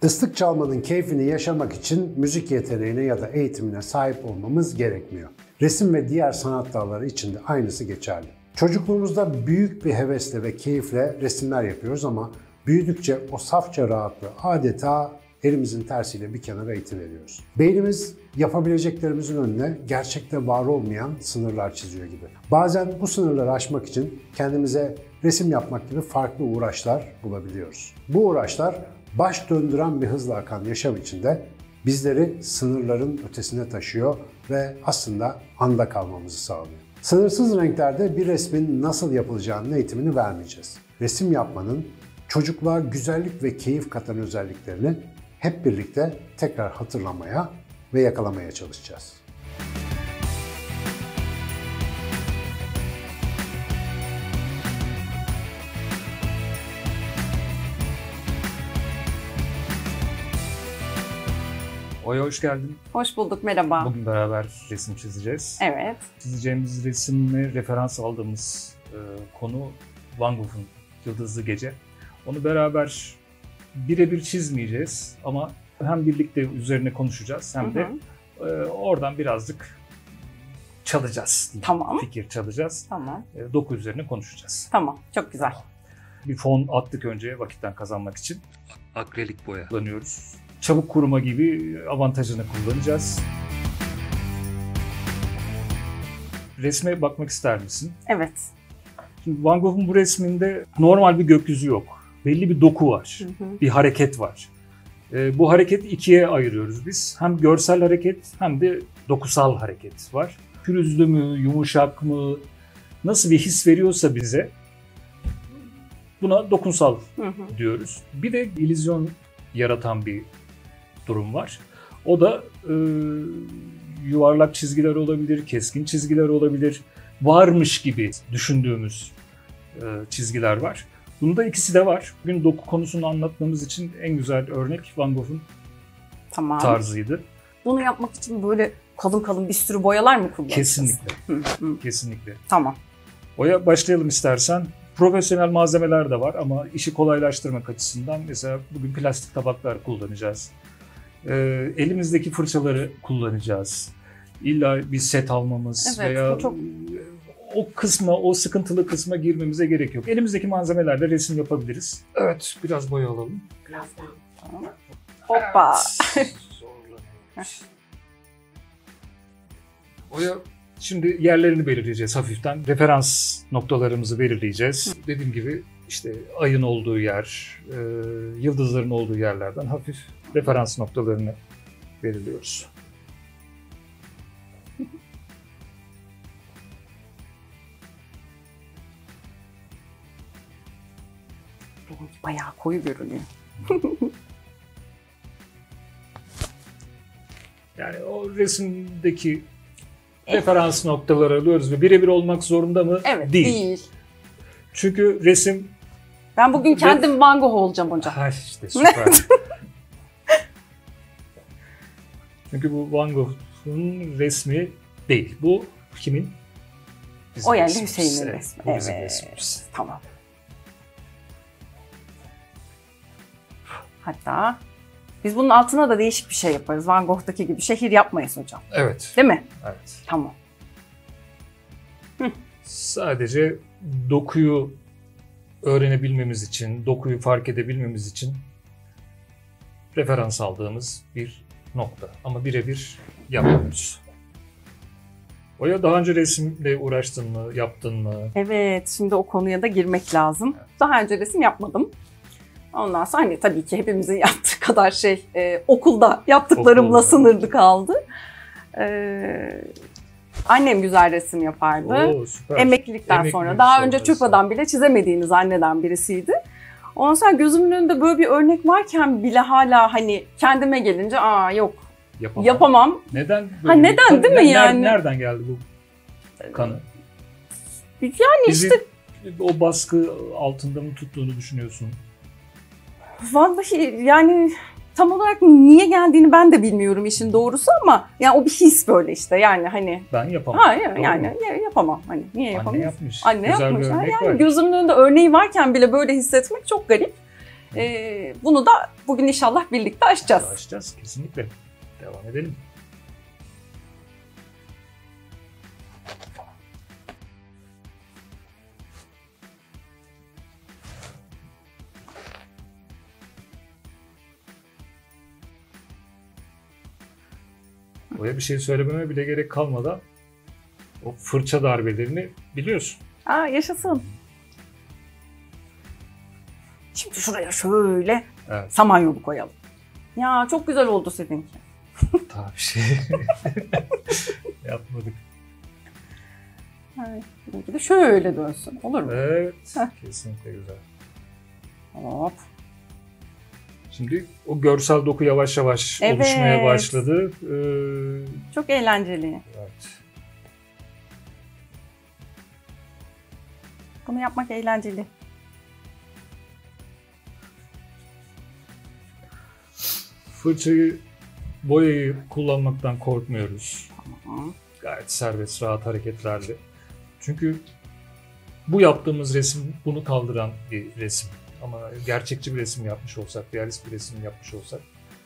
Islık çalmanın keyfini yaşamak için müzik yeteneğine ya da eğitimine sahip olmamız gerekmiyor. Resim ve diğer sanat dalları için de aynısı geçerli. Çocukluğumuzda büyük bir hevesle ve keyifle resimler yapıyoruz ama büyüdükçe o safça rahatlığı adeta elimizin tersiyle bir kenara itiveriyoruz. Beynimiz yapabileceklerimizin önüne gerçekte var olmayan sınırlar çiziyor gibi. Bazen bu sınırları aşmak için kendimize resim yapmak gibi farklı uğraşlar bulabiliyoruz. Bu uğraşlar baş döndüren bir hızla akan yaşam içinde bizleri sınırların ötesine taşıyor ve aslında anda kalmamızı sağlıyor. Sınırsız renklerde bir resmin nasıl yapılacağının eğitimini vermeyeceğiz. Resim yapmanın çocukluğa güzellik ve keyif katan özelliklerini hep birlikte tekrar hatırlamaya ve yakalamaya çalışacağız. Oya hoş geldin. Hoş bulduk, merhaba. Bugün beraber resim çizeceğiz. Evet. Çizeceğimiz resimle referans aldığımız konu Van Gogh'un Yıldızlı Gece. Onu beraber birebir çizmeyeceğiz ama hem birlikte üzerine konuşacağız hem de oradan birazcık çalacağız. Tamam. Fikir çalacağız. Tamam. Doku üzerine konuşacağız. Tamam, çok güzel. Bir fon attık önce vakitten kazanmak için. Akrilik boya kullanıyoruz. Çabuk kuruma gibi avantajını kullanacağız. Resme bakmak ister misin? Evet. Şimdi Van Gogh'un bu resminde normal bir gökyüzü yok. Belli bir doku var, bir hareket var. Bu hareketi ikiye ayırıyoruz biz. Hem görsel hareket hem de dokusal hareket var. Pürüzlü mü, yumuşak mı, nasıl bir his veriyorsa bize buna dokunsal diyoruz. Bir de illüzyon yaratan bir durum var. O da yuvarlak çizgiler olabilir, keskin çizgiler olabilir. Varmış gibi düşündüğümüz çizgiler var. Bunda ikisi de var. Bugün doku konusunu anlatmamız için en güzel örnek Van Gogh'un tarzıydı. Bunu yapmak için böyle kalın bir sürü boyalar mı kullanacağız? Kesinlikle. Kesinlikle. Tamam. Boya başlayalım istersen. Profesyonel malzemeler de var ama işi kolaylaştırmak açısından mesela bugün plastik tabaklar kullanacağız. Elimizdeki fırçaları kullanacağız. İlla bir set almamız veya o kısma, o sıkıntılı kısma girmemize gerek yok. Elimizdeki malzemelerle resim yapabiliriz. Evet, biraz boya alalım. Biraz daha. Tamam. Hoppa. Boya, şimdi yerlerini belirleyeceğiz hafiften. Referans noktalarımızı belirleyeceğiz. Dediğim gibi işte ayın olduğu yer, yıldızların olduğu yerlerden hafif referans noktalarını belirliyoruz. Bayağı koyu görünüyor. Yani o resimdeki referans noktaları alıyoruz ve birebir olmak zorunda mı? Evet, değil. Çünkü resim... Ben bugün kendim Van Gogh olacağım hocam. Ha işte süper. Çünkü bu Van Gogh'un resmi değil. Bu kimin? Bizim o yani Hüseyin'in resmi. Bu bizim resmimiz. Tamam. Hatta biz bunun altına da değişik bir şey yaparız. Van Gogh'taki gibi şehir yapmayız hocam. Evet. Değil mi? Evet. Tamam. Sadece dokuyu öğrenebilmemiz için, dokuyu fark edebilmemiz için referans aldığımız bir nokta. Ama birebir yapmıyoruz. Oya, daha önce resimle uğraştın mı, yaptın mı? Evet, şimdi o konuya da girmek lazım. Evet. Daha önce resim yapmadım. Ondan sonra hani tabii ki hepimizin yaptığı kadar okulda yaptıklarımla sınırlı kaldı. Annem güzel resim yapardı. Oo, süper. Emeklilikten sonra. Daha önce çöp bile çizemediğini zanneden birisiydi. Ondan sonra gözümün önünde böyle bir örnek varken bile hala hani kendime gelince yok yapamam. Neden? Neden değil mi yani? Nereden geldi bu kanı? Yani işte o baskı altında mı tuttuğunu düşünüyorsun? Vallahi yani tam olarak niye geldiğini ben de bilmiyorum işin doğrusu ama yani o bir his böyle işte yani hani. Ben yapamam. Hayır yani yapamam hani niye yapamam? Anne yapmış. Anne güzel yapmış. Bir örnek yani var. gözümün önünde örneği varken bile böyle hissetmek çok garip. Bunu da bugün inşallah birlikte aşacağız. Aşacağız kesinlikle. Devam edelim. Oraya bir şey söylememe bile gerek kalmadan o fırça darbelerini biliyorsun. Aa, yaşasın. Şimdi şuraya şöyle samanyolu koyalım. Ya çok güzel oldu seninki. Daha bir şey yapmadık. Evet, benimki de şöyle dönsün. Olur mu? Evet. Kesinlikle güzel. Hop. Şimdi o görsel doku yavaş yavaş oluşmaya başladı. Çok eğlenceli. Evet. Bunu yapmak eğlenceli. Fırçayı, boyayı kullanmaktan korkmuyoruz. Tamam. Gayet serbest, rahat hareketlerle. Çünkü bu yaptığımız resim bunu kaldıran bir resim. Ama gerçekçi bir resim yapmış olsak, realist bir resim yapmış olsak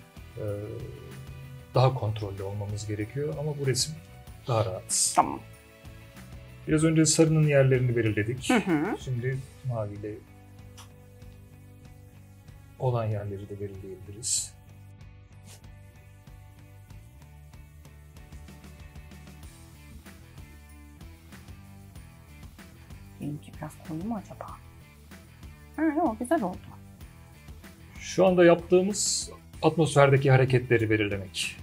daha kontrollü olmamız gerekiyor. Ama bu resim daha rahat. Tamam. Biraz önce sarının yerlerini belirledik. Hı hı. Şimdi maviyle olan yerleri de belirleyebiliriz. Benimki biraz koyu mu acaba? Ha, yok, güzel oldu. Şu anda yaptığımız atmosferdeki hareketleri belirlemek.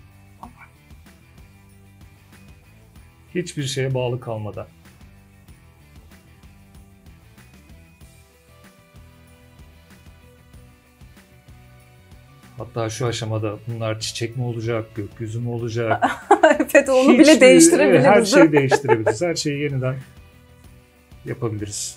Hiçbir şeye bağlı kalmadan. Hatta şu aşamada bunlar çiçek mi olacak, gökyüzü mü olacak? Evet, onu bile değiştirebiliriz. Her şeyi değiştirebiliriz. Her şeyi yeniden yapabiliriz.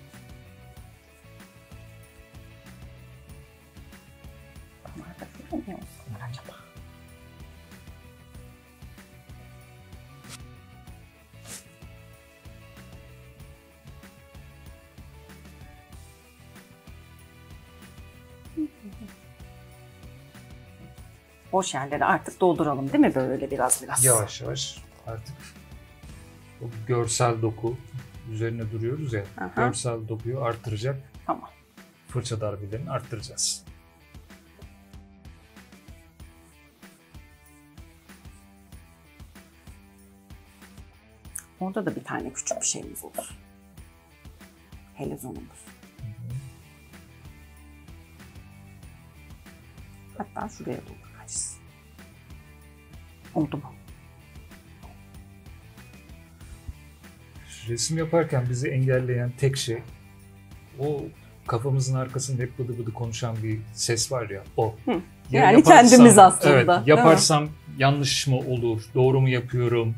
Boş yerleri artık dolduralım değil mi, böyle biraz? Yavaş yavaş artık o görsel doku üzerine duruyoruz ya. Aha. Görsel dokuyu arttıracak. Tamam. Fırça darbelerini arttıracağız. Orada da bir tane küçük bir şeyimiz olur. Helezonumuz. Hatta şuraya doğru kaçsın. Oldu mu? Resim yaparken bizi engelleyen tek şey o kafamızın arkasında hep bıdı bıdı konuşan bir ses var ya, o. Yani kendimiz aslında. Evet, yaparsam yanlış mı olur, doğru mu yapıyorum?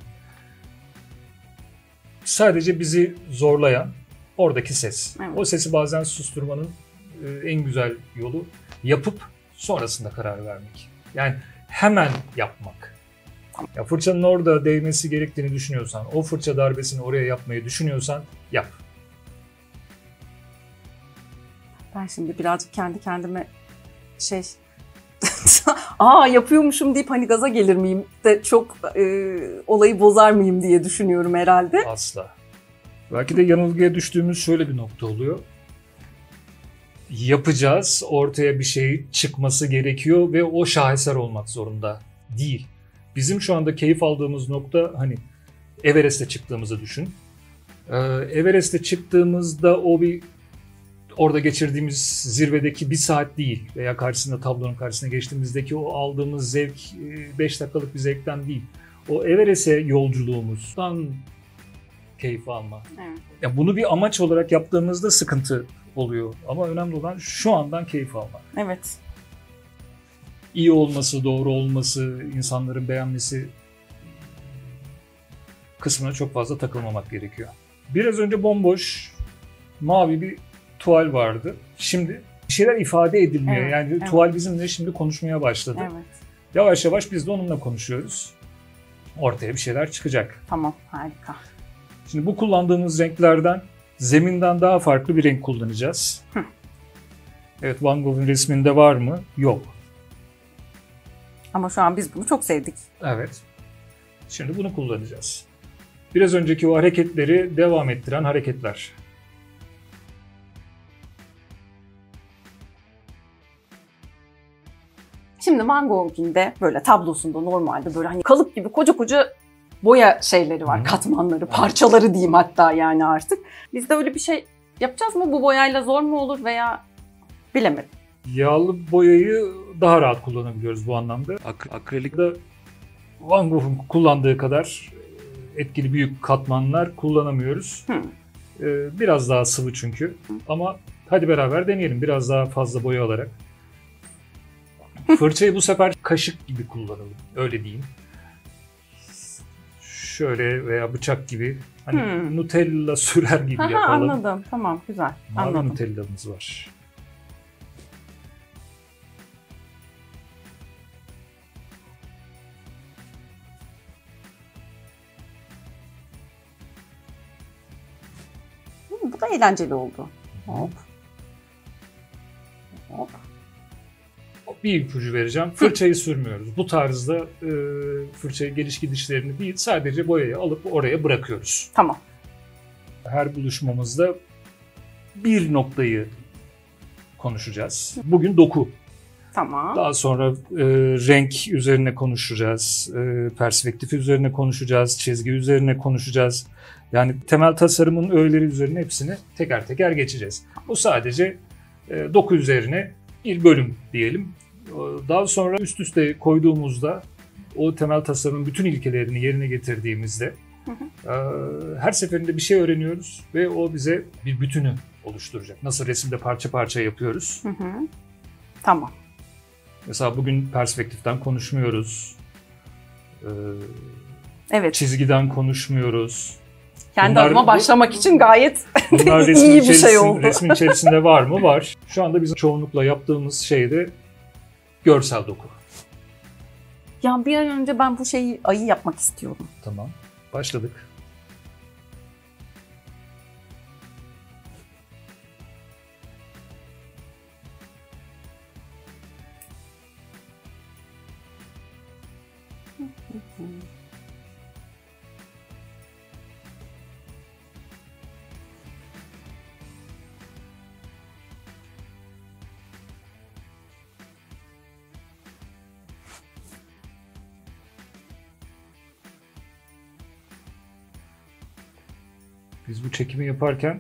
Sadece bizi zorlayan oradaki ses. Evet. O sesi bazen susturmanın en güzel yolu yapıp sonrasında karar vermek. Yani hemen yapmak. Ya fırçanın orada değmesi gerektiğini düşünüyorsan, o fırça darbesini oraya yapmayı düşünüyorsan yap. Ben şimdi birazcık kendi kendime yapıyormuşum deyip hani gaza gelir miyim de çok olayı bozar mıyım diye düşünüyorum herhalde. Asla. Belki de yanılgıya düştüğümüz şöyle bir nokta oluyor. Yapacağız, ortaya bir şey çıkması gerekiyor ve o şaheser olmak zorunda değil. Bizim şu anda keyif aldığımız nokta, hani Everest'e çıktığımızı düşün. Everest'e çıktığımızda orada geçirdiğimiz zirvedeki bir saat değil veya tablonun karşısına geçtiğimizdeki o aldığımız zevk 5 dakikalık bir zevkten değil. O Everest'e yolculuğumuzdan keyif alma. Evet. Ya bunu bir amaç olarak yaptığımızda sıkıntı oluyor ama önemli olan şu andan keyif almak. Evet. İyi olması, doğru olması, insanların beğenmesi kısmına çok fazla takılmamak gerekiyor. Biraz önce bomboş mavi bir tuval vardı. Şimdi bir şeyler ifade edilmeye, evet, yani evet. Tuval bizimle şimdi konuşmaya başladı. Evet. Yavaş yavaş biz de onunla konuşuyoruz. Ortaya bir şeyler çıkacak. Tamam, harika. Şimdi bu kullandığımız renklerden zeminden daha farklı bir renk kullanacağız. Evet, Van Gogh'un resminde var mı? Yok. Ama şu an biz bunu çok sevdik. Evet. Şimdi bunu kullanacağız. Biraz önceki o hareketleri devam ettiren hareketler. Şimdi Van Gogh'un de böyle tablosunda normalde böyle hani kalıp gibi koca koca boya şeyleri var, katmanları, parçaları diyeyim hatta yani artık. Biz de öyle bir şey yapacağız mı? Bu boyayla zor mu olur veya bilemedim. Yağlı boyayı daha rahat kullanabiliyoruz bu anlamda. Akrilikte Van Gogh'un kullandığı kadar etkili büyük katmanlar kullanamıyoruz. Biraz daha sıvı çünkü. Ama hadi beraber deneyelim biraz daha fazla boya alarak. Fırçayı bu sefer kaşık gibi kullanalım. Öyle diyeyim. Şöyle veya bıçak gibi. Hani Nutella sürer gibi yapalım. Anladım. Tamam, güzel. Mavi Anladım. Nutella'mız var. Bu da eğlenceli oldu. Hop. Hop. Bir ipucu vereceğim. Fırçayı sürmüyoruz. Bu tarzda fırçayı geliş gidişlerini değil, sadece boyayı alıp oraya bırakıyoruz. Tamam. Her buluşmamızda bir noktayı konuşacağız. Bugün doku. Tamam. Daha sonra renk üzerine konuşacağız. Perspektif üzerine konuşacağız. Çizgi üzerine konuşacağız. Yani temel tasarımın öğeleri üzerine hepsini teker teker geçeceğiz. Bu sadece doku üzerine bir bölüm diyelim. Daha sonra üst üste koyduğumuzda o temel tasarımın bütün ilkelerini yerine getirdiğimizde her seferinde bir şey öğreniyoruz ve o bize bir bütünü oluşturacak. Nasıl resimde parça parça yapıyoruz. Tamam. Mesela bugün perspektiften konuşmuyoruz. Evet. Çizgiden konuşmuyoruz. Kendi adıma başlamak için gayet bunlar iyi bir şey oldu. Resmin içerisinde var mı? Var. Şu anda bizim çoğunlukla yaptığımız şey de görsel doku. Ya bir an önce ben bu ayı yapmak istiyorum. Tamam. Başladık. Biz bu çekimi yaparken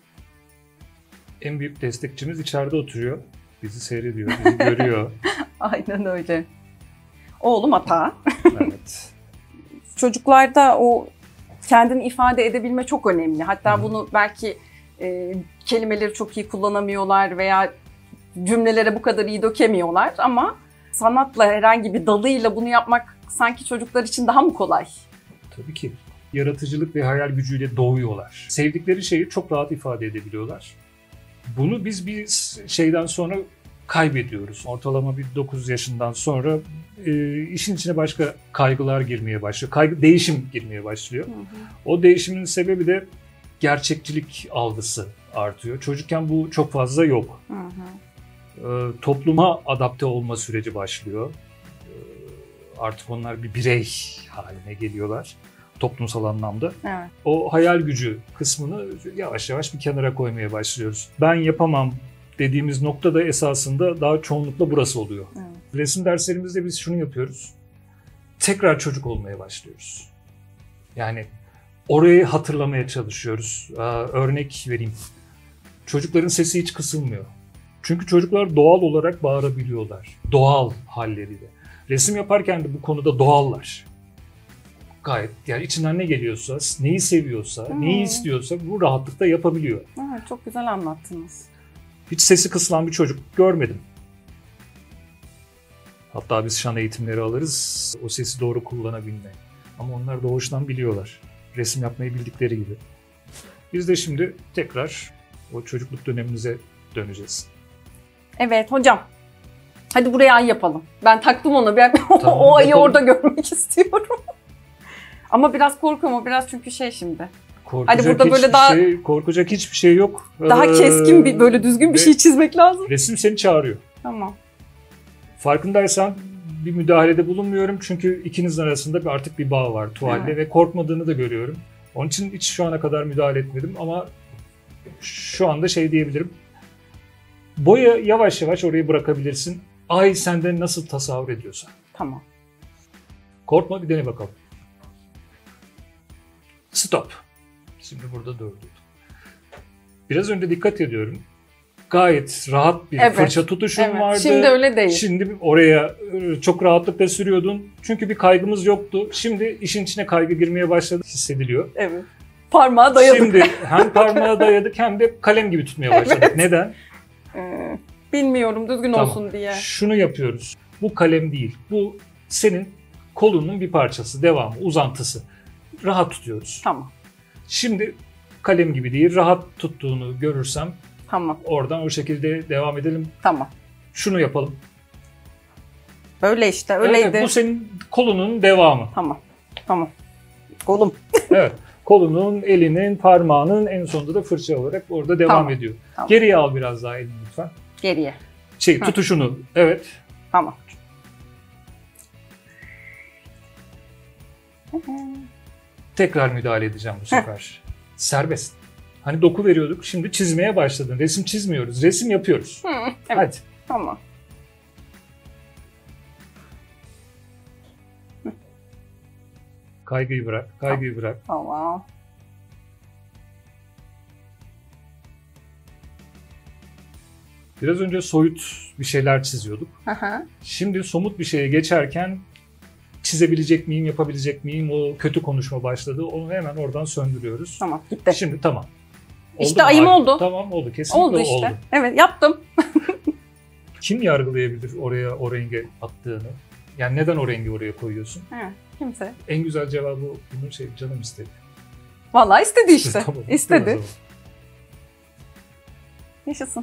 en büyük destekçimiz içeride oturuyor. Bizi seyrediyor, bizi görüyor. Aynen öyle. Oğlum Ata. Evet. Çocuklarda o kendini ifade edebilme çok önemli. Hatta bunu belki kelimeleri çok iyi kullanamıyorlar veya cümlelere bu kadar iyi dökemiyorlar ama sanatla herhangi bir dalıyla bunu yapmak sanki çocuklar için daha mı kolay? Tabii ki. Yaratıcılık ve hayal gücüyle doğuyorlar. Sevdikleri şeyi çok rahat ifade edebiliyorlar. Bunu biz bir şeyden sonra kaybediyoruz. Ortalama bir 9 yaşından sonra işin içine başka kaygılar girmeye başlıyor. Değişim girmeye başlıyor. O değişimin sebebi de gerçekçilik algısı artıyor. Çocukken bu çok fazla yok. Topluma adapte olma süreci başlıyor. Artık onlar bir birey haline geliyorlar. Toplumsal anlamda. Evet. O hayal gücü kısmını yavaş yavaş bir kenara koymaya başlıyoruz. Ben yapamam dediğimiz nokta da esasında daha çoğunlukla burası oluyor. Evet. Resim derslerimizde biz şunu yapıyoruz. Tekrar çocuk olmaya başlıyoruz. Yani orayı hatırlamaya çalışıyoruz. Örnek vereyim. Çocukların sesi hiç kısılmıyor. Çünkü çocuklar doğal olarak bağırabiliyorlar. Doğal halleriyle. Resim yaparken de bu konuda doğallar. Gayet yani içinden ne geliyorsa, neyi seviyorsa, neyi istiyorsa bu rahatlıkla yapabiliyor. Evet, çok güzel anlattınız. Hiç sesi kısılan bir çocuk görmedim. Hatta biz şan eğitimleri alırız o sesi doğru kullanabilmeyi. Ama onlar doğuştan biliyorlar. Resim yapmayı bildikleri gibi. Biz de şimdi tekrar o çocukluk dönemimize döneceğiz. Evet hocam. Hadi buraya ay yapalım. Ben taktım onu. Ben Tamam, o ayı yapalım. orada görmek istiyorum. Ama biraz korkuyorum. O biraz çünkü şimdi. Korkacak Hani burada böyle hiçbir daha korkacak hiçbir şey yok. daha keskin bir böyle düzgün bir ve şey çizmek lazım. Resim seni çağırıyor. Tamam. Farkındaysan bir müdahalede bulunmuyorum çünkü ikinizin arasında artık bir bağ var tuvalle Evet. ve korkmadığını da görüyorum. Onun için hiç şu ana kadar müdahale etmedim ama şu anda şey diyebilirim. Boya yavaş yavaş orayı bırakabilirsin. Ay senden nasıl tasavvur ediyorsan. Tamam. Korkma bir dene bakalım. Stop. Şimdi burada durdum. Biraz önce dikkat ediyorum. Gayet rahat bir Evet, fırça tutuşun Evet. vardı. Şimdi öyle değil. Şimdi oraya çok rahatlıkla sürüyordun. Çünkü bir kaygımız yoktu. Şimdi işin içine kaygı girmeye başladı. Hissediliyor. Evet. Parmağa dayadık. Şimdi hem parmağa dayadık hem de kalem gibi tutmaya başladık. Evet. Neden? Bilmiyorum düzgün Tamam. olsun diye. Şunu yapıyoruz. Bu kalem değil. Bu senin kolunun bir parçası, devamı, uzantısı. Rahat tutuyoruz. Tamam. Şimdi kalem gibi değil, rahat tuttuğunu görürsem Tamam. oradan o şekilde devam edelim. Tamam. Şunu yapalım. Böyle işte öyleydi. Evet, bu senin kolunun devamı. Tamam. Tamam. Kolum. Evet. Kolunun, elinin, parmağının en sonunda da fırça olarak orada devam Tamam. ediyor. Tamam. Geriye al biraz daha elini lütfen. Geriye. Hı. Tutuşunu. Evet. Tamam. Tekrar müdahale edeceğim bu sefer. Serbest. Hani doku veriyorduk. Şimdi çizmeye başladın. Resim çizmiyoruz. Resim yapıyoruz. Evet. Hadi. Tamam. Kaygıyı bırak. Kaygıyı bırak. Tamam. Biraz önce soyut bir şeyler çiziyorduk. Hı hı. Şimdi somut bir şeye geçerken çizebilecek miyim, yapabilecek miyim? O kötü konuşma başladı. Onu hemen oradan söndürüyoruz. Tamam. Gitti. Şimdi tamam. İşte mu? ayım Hayır. oldu. Tamam oldu. Kesinlikle Oldu işte. Evet yaptım. Kim yargılayabilir oraya o renge attığını? Yani neden o rengi oraya koyuyorsun? Evet. Kimse. En güzel cevabı bunun canım istedi. Vallahi istedi işte. Tamam, İstedi. biraz Yaşasın.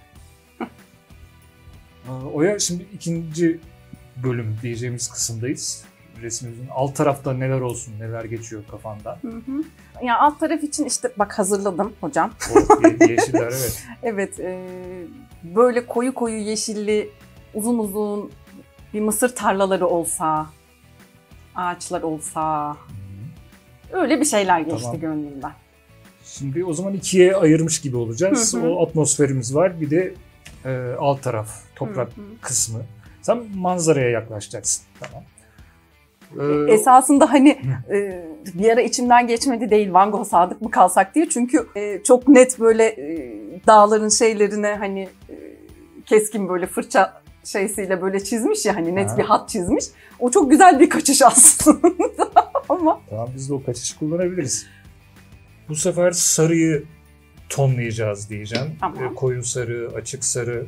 Oya şimdi ikinci bölüm diyeceğimiz kısımdayız. Resmimizin alt tarafta neler olsun, neler geçiyor kafanda. Hı hı. Ya alt taraf için işte bak hazırladım hocam. O yeşiller evet. Evet. Böyle koyu koyu yeşilli, uzun uzun bir mısır tarlaları olsa, ağaçlar olsa. Öyle bir şeyler geçti Tamam. gönlümden. Şimdi o zaman ikiye ayırmış gibi olacağız. Hı hı. O atmosferimiz var. Bir de alt taraf, toprak Hı hı. kısmı. Sen manzaraya yaklaşacaksın. Tamam. Esasında hani bir ara içimden geçmedi değil Van Gogh sadık mı kalsak diye. Çünkü çok net böyle dağların şeylerine hani keskin böyle fırça şeysiyle böyle çizmiş ya hani net Ha. bir hat çizmiş. O çok güzel bir kaçış aslında ama Tamam biz de o kaçışı kullanabiliriz. Bu sefer sarıyı tonlayacağız diyeceğim. Tamam. Koyu sarı, açık sarı.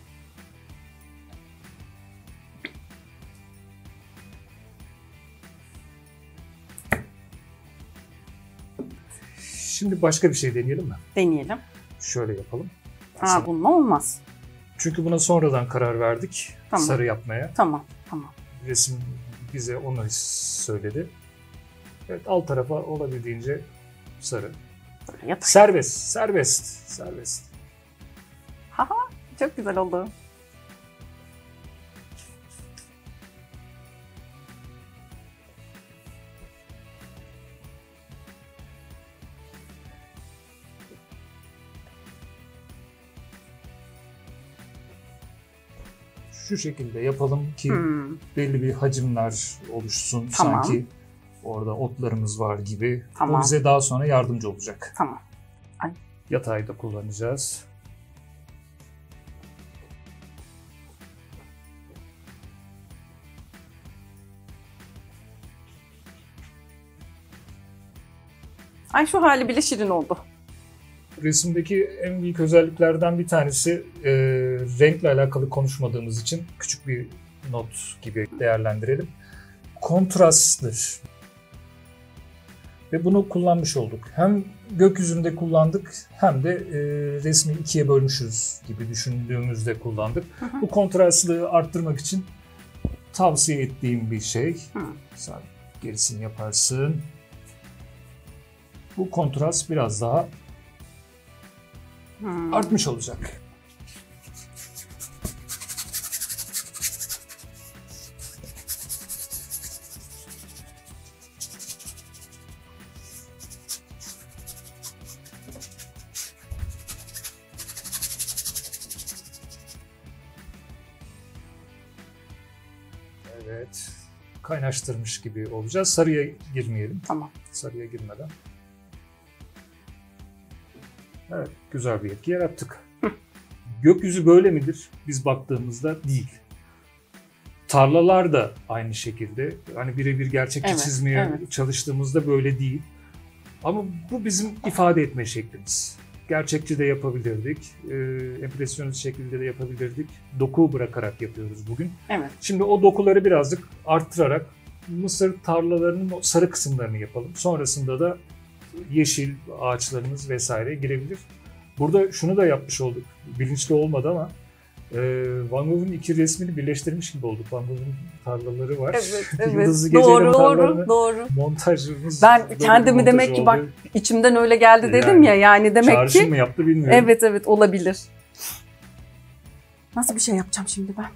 Şimdi başka bir şey deneyelim mi? deneyelim. Şöyle yapalım. Bununla olmaz. Çünkü buna sonradan karar verdik. Tamam. Sarı yapmaya. Tamam. Resim bize onu söyledi. Evet alt tarafa olabildiğince sarı. Yap. Serbest. Çok güzel oldu. Şu şekilde yapalım ki Hmm. belli bir hacimler oluşsun. Tamam. Sanki orada otlarımız var gibi. Tamam. O bize daha sonra yardımcı olacak. Tamam. Yatayı da kullanacağız. Ay şu hali bile şirin oldu. Resimdeki en büyük özelliklerden bir tanesi renkle alakalı konuşmadığımız için küçük bir not gibi değerlendirelim. Kontrastdır. Ve bunu kullanmış olduk. Hem gökyüzünde kullandık hem de resmi ikiye bölmüşüz gibi düşündüğümüzde kullandık. Hı hı. Bu kontrastlığı arttırmak için tavsiye ettiğim bir şey. Hı. Sen gerisini yaparsın. bu kontrast biraz daha artmış olacak. Evet. Kaynaştırmış gibi olacağız. Sarıya girmeyelim. Tamam. Sarıya girmeden. Evet, güzel bir etki yarattık. Gökyüzü böyle midir? Biz baktığımızda değil. Tarlalar da aynı şekilde. Hani birebir gerçekçi Evet, çizmeye evet. çalıştığımızda böyle değil. Ama bu bizim ifade etme şeklimiz. Gerçekçi de yapabilirdik, empresyonist şekilde de yapabilirdik. Doku bırakarak yapıyoruz bugün. Evet. Şimdi o dokuları birazcık arttırarak mısır tarlalarının o sarı kısımlarını yapalım. Sonrasında da yeşil ağaçlarımız vesaire girebilir. Burada şunu da yapmış olduk. Bilinçli olmadı ama Van Gogh'un iki resmini birleştirmiş gibi olduk. Van Gogh'un tarlaları var. Evet, evet. Yıldızlı Gece'nin tarlalarını Doğru. montajımız. Ben böyle kendimi bir demek montaj ki bak oldu. içimden öyle geldi dedim Yani, ya, yani demek Çağrışım ki mı yaptı bilmiyorum. evet olabilir. Nasıl bir şey yapacağım şimdi ben?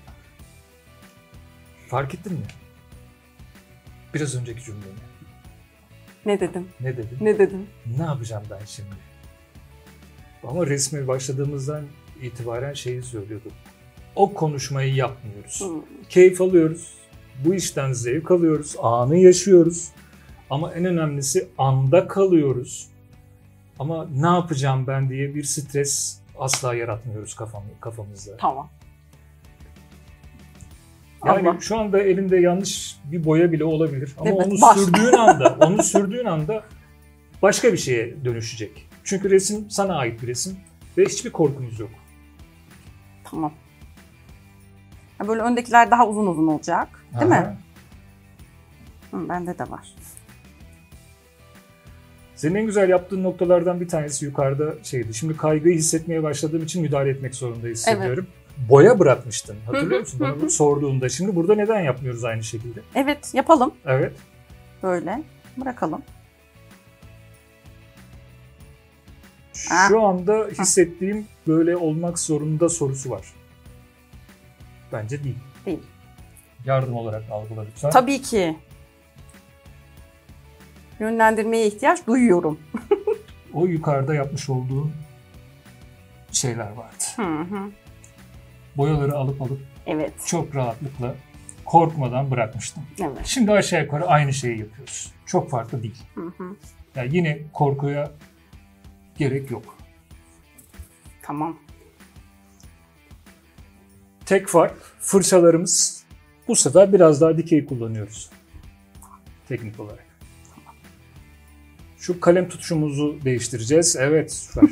Fark ettin mi? Biraz önceki cümleni. Ne dedim? Ne dedin? Ne dedim? Ne yapacağım ben şimdi? Ama resme başladığımızdan itibaren şeyi söylüyordum. O konuşmayı yapmıyoruz. Keyif alıyoruz. Bu işten zevk alıyoruz. Anı yaşıyoruz. Ama en önemlisi anda kalıyoruz. Ama ne yapacağım ben diye bir stres asla yaratmıyoruz kafamızda. Tamam. Yani Allah. şu anda elinde yanlış bir boya bile olabilir. Ama Evet, onu var. sürdüğün anda başka bir şeye dönüşecek. Çünkü resim sana ait bir resim ve hiçbir korkumuz yok. Tamam. Ha, böyle öndekiler daha uzun uzun olacak. Değil mi? Bende de var. Senin en güzel yaptığın noktalardan bir tanesi yukarıda şeydi. Şimdi kaygıyı hissetmeye başladığım için müdahale etmek zorunda hissediyorum. Boya bırakmıştın. Hatırlıyor musun? Bana bunu sorduğunda. Şimdi burada neden yapmıyoruz aynı şekilde? Evet, yapalım. Evet. Böyle. Bırakalım. Şu anda hissettiğim böyle olmak zorunda sorusu var. Bence değil. Değil. Yardım olarak algıla lütfen. Tabii ki. Yönlendirmeye ihtiyaç duyuyorum. O yukarıda yapmış olduğun şeyler vardı. Boyaları alıp Evet. çok rahatlıkla, korkmadan bırakmıştım. Evet. Şimdi aşağı yukarı aynı şeyi yapıyoruz. Çok farklı değil. Yani yine korkuya gerek yok. Tamam. Tek fark fırçalarımız bu sefer biraz daha dikey kullanıyoruz. Teknik olarak. Şu kalem tutuşumuzu değiştireceğiz. Evet, süper.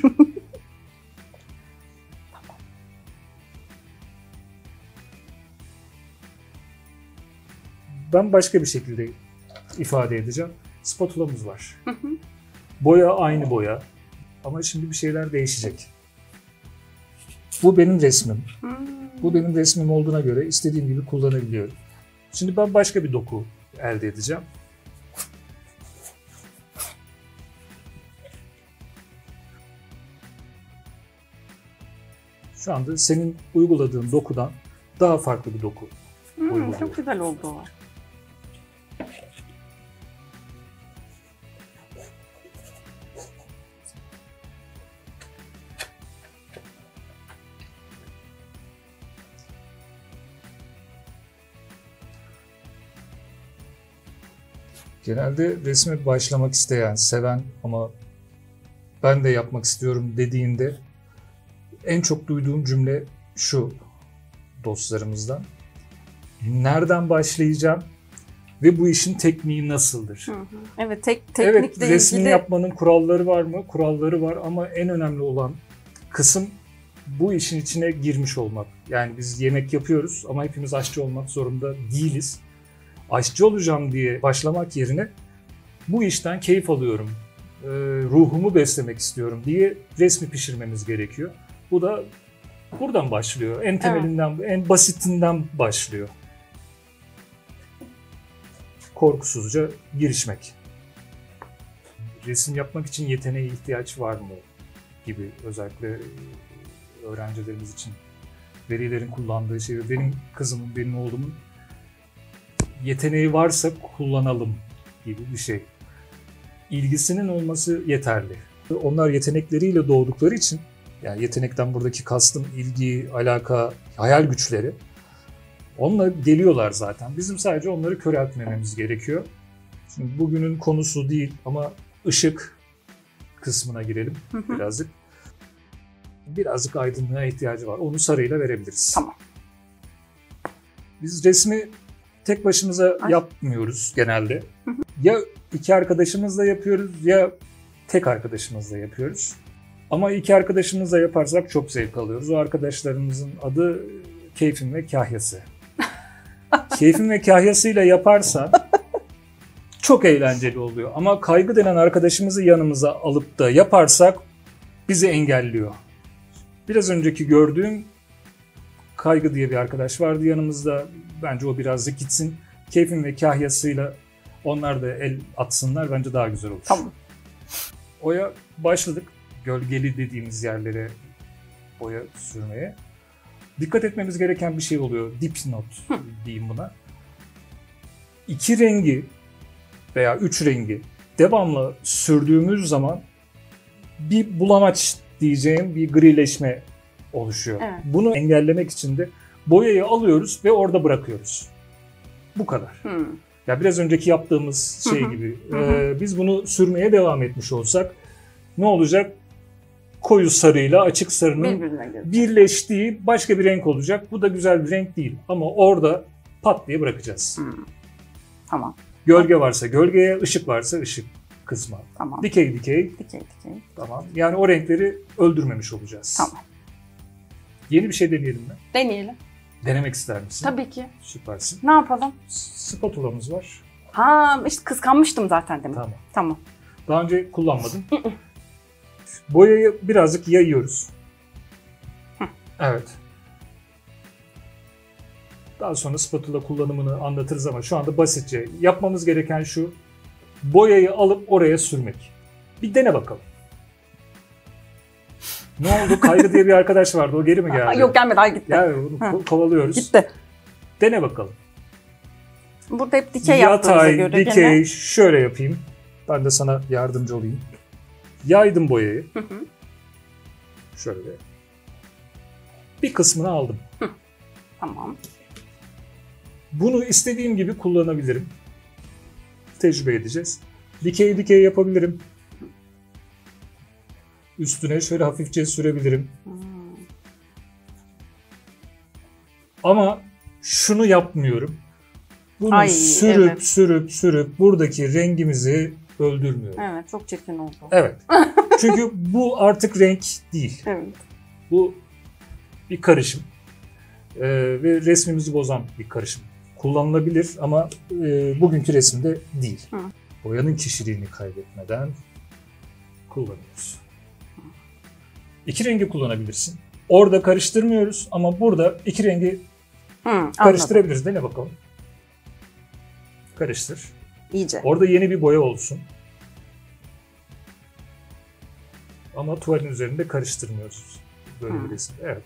Ben başka bir şekilde ifade edeceğim. Spatulamız var. Boya aynı boya. Ama şimdi bir şeyler değişecek. Bu benim resmim. Bu benim resmim olduğuna göre istediğim gibi kullanabiliyorum. Şimdi ben başka bir doku elde edeceğim. Şu anda senin uyguladığın dokudan daha farklı bir doku uyguluyorum. Çok güzel oldu o. Genelde resme başlamak isteyen, seven ama ben de yapmak istiyorum dediğinde en çok duyduğum cümle şu dostlarımızdan. Nereden başlayacağım ve bu işin tekniği nasıldır? Evet, teknikle Evet, resim ilgili yapmanın kuralları var mı? Kuralları var ama en önemli olan kısım bu işin içine girmiş olmak. Yani biz yemek yapıyoruz ama hepimiz aşçı olmak zorunda değiliz. Aşçı olacağım diye başlamak yerine bu işten keyif alıyorum, ruhumu beslemek istiyorum diye resmi pişirmemiz gerekiyor. Bu da buradan başlıyor. En temelinden, en basitinden başlıyor. Korkusuzca girişmek. resim yapmak için yeteneğe ihtiyaç var mı gibi, özellikle öğrencilerimiz için velilerin kullandığı şey. Benim kızımın, benim oğlumun yeteneği varsa kullanalım gibi bir şey. İlgisinin olması yeterli. Onlar yetenekleriyle doğdukları için, yani yetenekten buradaki kastım ilgi, alaka, hayal güçleri, onunla geliyorlar zaten. Bizim sadece onları köreltmememiz gerekiyor. Şimdi bugünün konusu değil ama ışık kısmına girelim birazcık. Birazcık aydınlığa ihtiyacı var. Onu sarıyla verebiliriz. Tamam. Biz resmi tek başımıza yapmıyoruz genelde. Ya iki arkadaşımızla yapıyoruz ya tek arkadaşımızla yapıyoruz. Ama iki arkadaşımızla yaparsak çok zevk alıyoruz. O arkadaşlarımızın adı Keyfim ve Kahyası. Keyfim ve Kahyasıyla yaparsan çok eğlenceli oluyor. Ama Kaygı denen arkadaşımızı yanımıza alıp da yaparsak bizi engelliyor. Biraz önceki gördüğüm Kaygı diye bir arkadaş vardı yanımızda. Bence o birazcık gitsin. Keyfim ve Kahyasıyla onlar da el atsınlar. Bence daha güzel olur. Tamam. Oya başladık. Gölgeli dediğimiz yerlere boya sürmeye. Dikkat etmemiz gereken bir şey oluyor. Dipnot diyeyim buna. 2 rengi veya 3 rengi devamlı sürdüğümüz zaman bir bulamaç diyeceğim bir grileşme oluşuyor. Evet. Bunu engellemek için de boyayı alıyoruz ve orada bırakıyoruz. Bu kadar. Ya biraz önceki yaptığımız şey gibi. Biz bunu sürmeye devam etmiş olsak ne olacak? Koyu sarıyla açık sarının birleştiği başka bir renk olacak. Bu da güzel bir renk değil. Ama orada pat diye bırakacağız. Tamam. Gölge varsa gölgeye, ışık varsa ışık kısma. Tamam. Dikey dikey. Tamam. Yani o renkleri öldürmemiş olacağız. Tamam. Yeni bir şey deneyelim mi? Deneyelim. Denemek ister misin? Tabii ki. Süpersin. Ne yapalım? Spatulamız var. Ha, işte kıskanmıştım zaten demin. Tamam. Daha önce kullanmadım. Boyayı birazcık yayıyoruz. Evet. Daha sonra spatula kullanımını anlatırız ama şu anda basitçe yapmamız gereken şu: boyayı alıp oraya sürmek. Bir dene bakalım. Ne oldu? Kaygı diye bir arkadaş vardı. O geri mi geldi? Yok, gelmedi. Ay, gitti. Yani onu kovalıyoruz. Gitti. Dene bakalım. Burada hep dikey yaptığımıza göre dikey, gene... şöyle yapayım. Ben de sana yardımcı olayım. Yaydım boyayı. Şöyle. Bir kısmını aldım. Tamam. Bunu istediğim gibi kullanabilirim. Tecrübe edeceğiz. Dikey yapabilirim. Üstüne şöyle hafifçe sürebilirim. Ama şunu yapmıyorum. Bunu sürüp buradaki rengimizi öldürmüyorum. Evet, çok çirkin oldu. Evet. Çünkü bu artık renk değil. Evet. Bu bir karışım. Ve resmimizi bozan bir karışım. Kullanılabilir ama bugünkü resimde değil. Boyanın kişiliğini kaybetmeden kullanıyoruz. 2 rengi kullanabilirsin. Orada karıştırmıyoruz ama burada 2 rengi karıştırabiliriz. Dene bakalım. Karıştır. İyice. Orada yeni bir boya olsun. Ama tuvalin üzerinde karıştırmıyoruz. Böyle bir resim. Evet.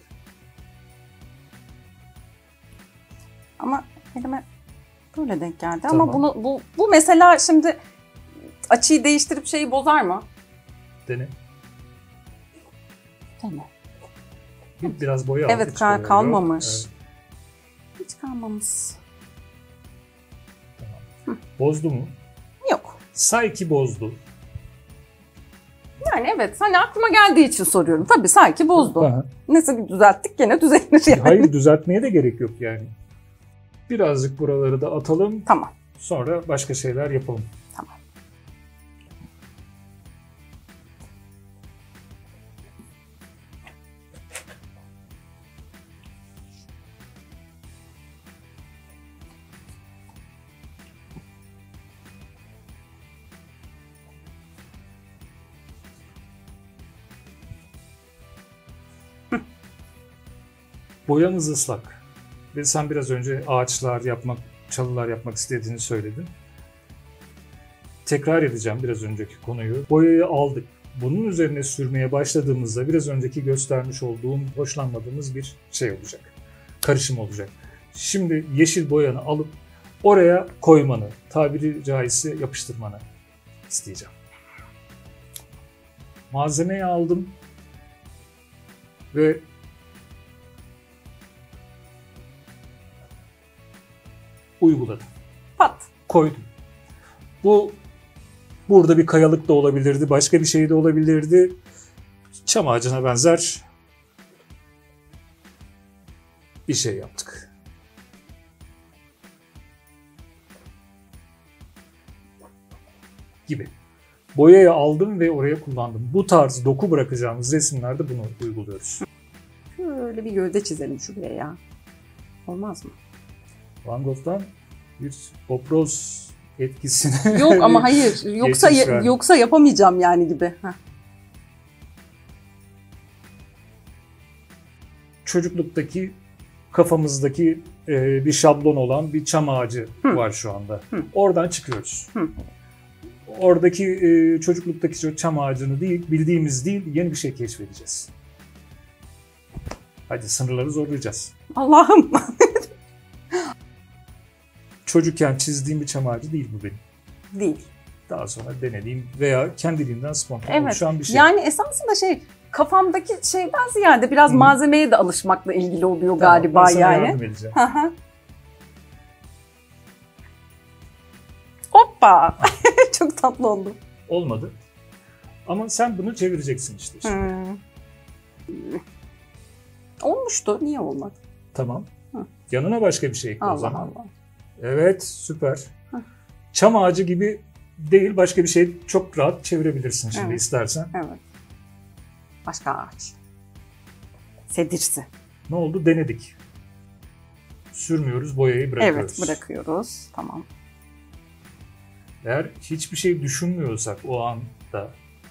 Ama elime böyle denk geldi. Tamam. Ama bu mesela şimdi açıyı değiştirip şeyi bozar mı? Dene. Dene. Biraz boya aldık. Evet, kalmamış. Evet. Hiç kalmamış. Tamam. Bozdu mu? Yok. Sanki bozdu. Yani evet, hani aklıma geldiği için soruyorum. Tabii sanki bozdu. Aha. Neyse, düzelttik, gene düzelir yani. Hayır, düzeltmeye de gerek yok yani. Birazcık buraları da atalım. Tamam. Sonra başka şeyler yapalım. Tamam. Boyamız ıslak. Ve sen biraz önce ağaçlar yapmak, çalılar yapmak istediğini söyledin. tekrar edeceğim biraz önceki konuyu. Boyayı aldık. Bunun üzerine sürmeye başladığımızda biraz önceki göstermiş olduğum hoşlanmadığımız bir şey olacak. Karışım olacak. Şimdi yeşil boyanı alıp oraya koymanı, tabiri caizse yapıştırmanı isteyeceğim. Malzemeyi aldım ve uyguladım. Pat. Koydum. Bu burada bir kayalık da olabilirdi, başka bir şey de olabilirdi. Çam ağacına benzer bir şey yaptık. Gibi. Boyayı aldım ve oraya kullandım. Bu tarz doku bırakacağımız resimlerde bunu uyguluyoruz. Şöyle bir gövde çizelim şuraya ya. Olmaz mı? Van Gogh'tan bir Bob Ross etkisini... Yok ama hayır. Yoksa yapamayacağım yani gibi. Heh. Çocukluktaki kafamızdaki bir şablon olan bir çam ağacı var şu anda. Oradan çıkıyoruz. Oradaki çocukluktaki çam ağacını değil, bildiğimiz değil, yeni bir şey keşfedeceğiz. Hadi sınırları zorlayacağız. Allah'ım. Çocukken çizdiğim bir çam ağacı değil bu benim. Değil. Daha sonra denediğim veya kendiliğinden spontane Evet. oluşan bir şey. Yani esasında kafamdaki şeyden ziyade biraz malzemeye de alışmakla ilgili oluyor galiba ben sana yani. yardım edeceğim. Hoppa. Çok tatlı oldu. Olmadı. Ama sen bunu çevireceksin işte. Şimdi. Olmuştu. Niye olmadı? Tamam. Yanına başka bir şey ekle o Allah zaman. Allah. Evet, süper. Çam ağacı gibi değil, başka bir şey çok rahat çevirebilirsin şimdi Evet. istersen. Evet. Başka ağaç. Sedirsi. Ne oldu? Denedik. Sürmüyoruz, boyayı bırakıyoruz. Evet, bırakıyoruz. Tamam. Eğer hiçbir şey düşünmüyorsak o anda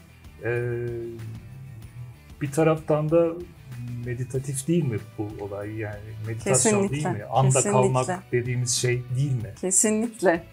bir taraftan da meditatif değil mi bu olay? Yani meditasyon Kesinlikle, değil mi? Anda kesinlikle. kalmak dediğimiz şey değil mi? Kesinlikle.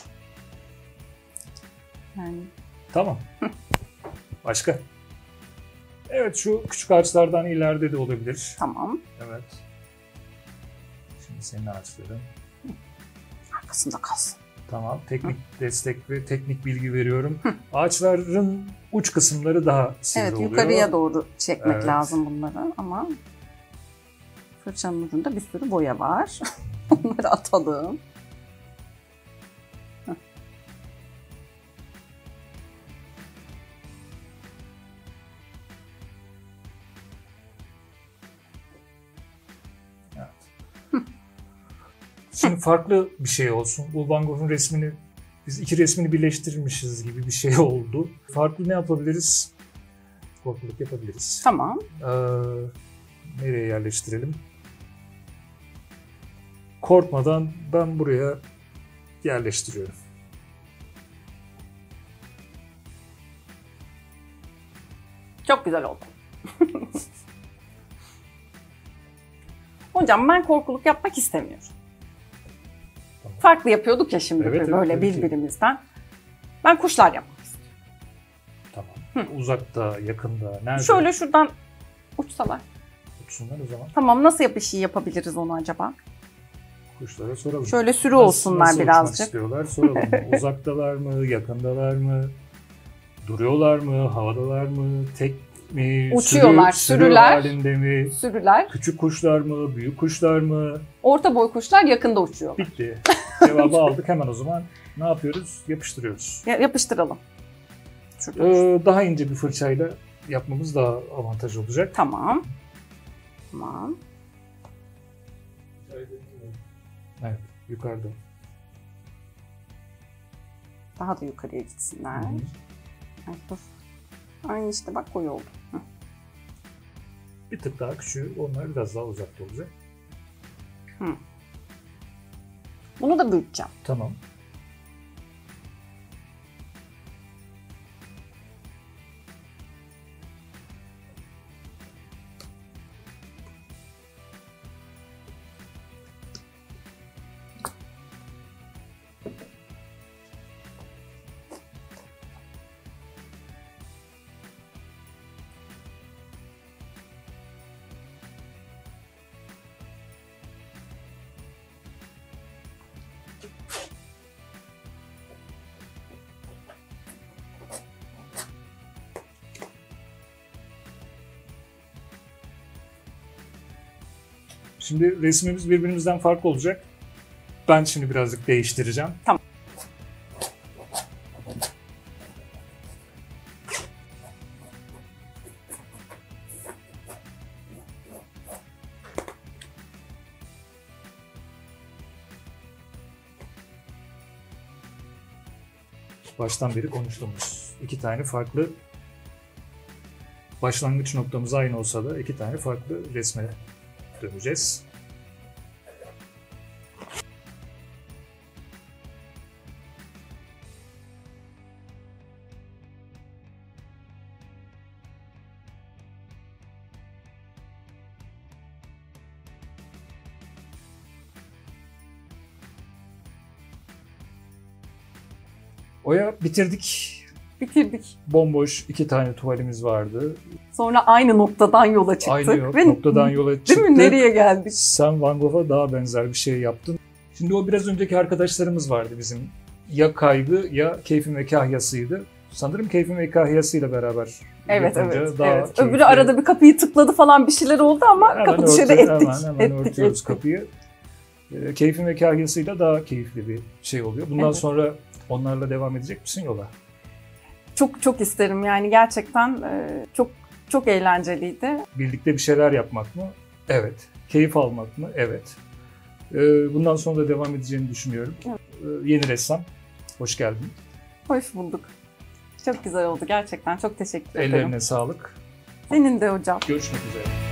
Yani Tamam. Başka? Evet, şu küçük ağaçlardan ileride de olabilir. tamam. Evet. Şimdi senin ağaçların. Arkasında kalsın. Tamam. Teknik destek ve teknik bilgi veriyorum. Ağaçların uç kısımları daha sivri Evet, oluyor. yukarıya doğru çekmek Evet. lazım bunları ama fırçanın ucunda bir sürü boya var. Onları atalım. Şimdi farklı bir şey olsun. Bu Van Gogh'un resmini, biz iki resmini birleştirmişiz gibi bir şey oldu. Farklı ne yapabiliriz? Korkuluk yapabiliriz. Tamam. Nereye yerleştirelim? Korkmadan ben buraya yerleştiriyorum. Çok güzel oldu. Hocam ben korkuluk yapmak istemiyorum. Tamam. Farklı yapıyorduk ya şimdi Evet, böyle tabii ki. birbirimizden. Ben kuşlar yapmak istiyorum. Tamam. Uzakta, yakında, nerede? Şöyle şuradan uçsalar. Uçsunlar o zaman. Tamam, nasıl yapabiliriz onu acaba? Kuşlara soralım. Şöyle sürü Nasıl- olsunlar nasıl uçmak birazcık. istiyorlar soralım. Uzaktalar mı, yakındalar mı, duruyorlar mı, havadalar mı, tek mi, Uçuyorlar, sürü sürüler. halinde mi, Sürüler. küçük kuşlar mı, büyük kuşlar mı? Orta boy kuşlar yakında uçuyor. Bitti. Cevabı aldık hemen o zaman. Ne yapıyoruz? Yapıştırıyoruz. Yapıştıralım. Şurada. Daha ince bir fırçayla yapmamız daha avantaj olacak. Tamam. Tamam. Evet, yukarıda. Daha da yukarıya gitsinler. Hı hı. Ay, dur. Aynı işte bak koyu oldu. Hı. Bir tık daha küçüğü, onlar biraz daha uzakta olacak. Bunu da büyüteceğim. Tamam. Şimdi resmimiz birbirimizden farklı olacak. Ben şimdi birazcık değiştireceğim. Tamam. Baştan beri konuştuğumuz iki tane farklı başlangıç noktamız aynı olsa da iki tane farklı resme döneceğiz. Oya bitirdik. Bitirdik. Bomboş iki tane tuvalimiz vardı. Sonra aynı noktadan yola çıktık. Aynı Ve noktadan yola çıktık. değil mi? Nereye geldik? Sen Van Gogh'a daha benzer bir şey yaptın. Şimdi o biraz önceki arkadaşlarımız vardı bizim. Ya kaygı ya keyfin ve kahyasıydı. Sanırım keyfin ve kahyasıyla beraber Evet, yapınca evet. daha evet. keyifli. Öbürü arada bir kapıyı tıkladı falan, bir şeyler oldu ama Hemen kapı dışarı ettik. Hemen örtüyoruz kapıyı. Keyfin ve kahyasıyla daha keyifli bir şey oluyor. Bundan Evet. sonra onlarla devam edecek misin yola? Çok çok isterim yani, gerçekten çok çok eğlenceliydi. Birlikte bir şeyler yapmak mı? Evet. Keyif almak mı? Evet. Bundan sonra da devam edeceğini düşünüyorum. Evet. Yeni ressam, hoş geldin. Hoş bulduk. Çok güzel oldu gerçekten. Çok teşekkür ederim. Ellerine sağlık. Senin de hocam. Görüşmek üzere.